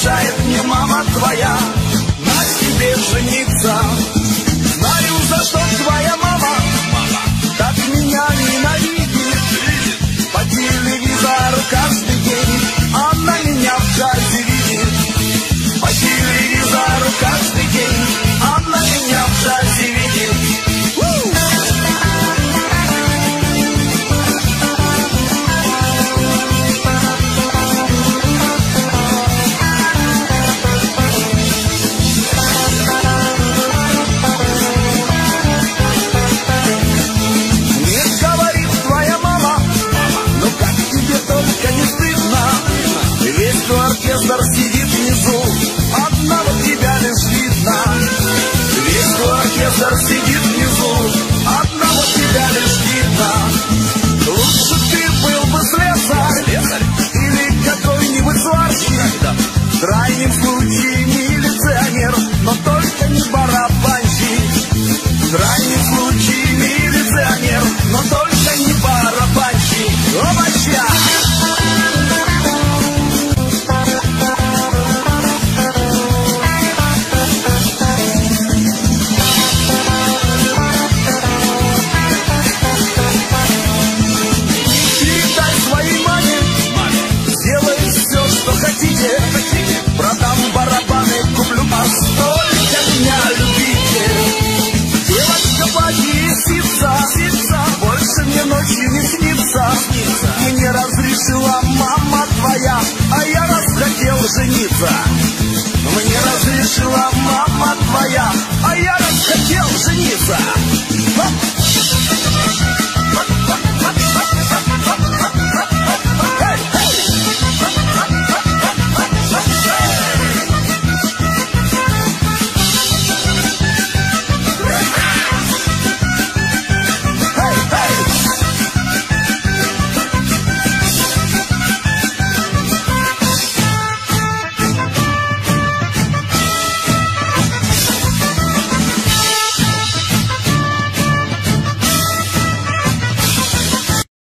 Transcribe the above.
разрешает мне мама твоя на тебе жениться. Знаю, за что твоя мама так меня ненавидит. По телевизору каждый день она меня в джазе видит. По телевизору каждый день она меня в джазе видит. Оркестр сидит внизу, одного тебя лишь видно. Весь твой оркестр сидит внизу, одного тебя лишь видно. Лучше ты был бы слесарь или какой-нибудь сварщик, в крайнем случае милиционер, но только не барабанщик. В крайнем случае милиционер, но только не барабанщик. Опача! Продам барабаны, куплю постолько меня любите. Девочка, поди сица, больше мне ночью не снится. Мне разрешила мама твоя, а я расхотел жениться. Мне разрешила мама твоя, а я расхотел жениться.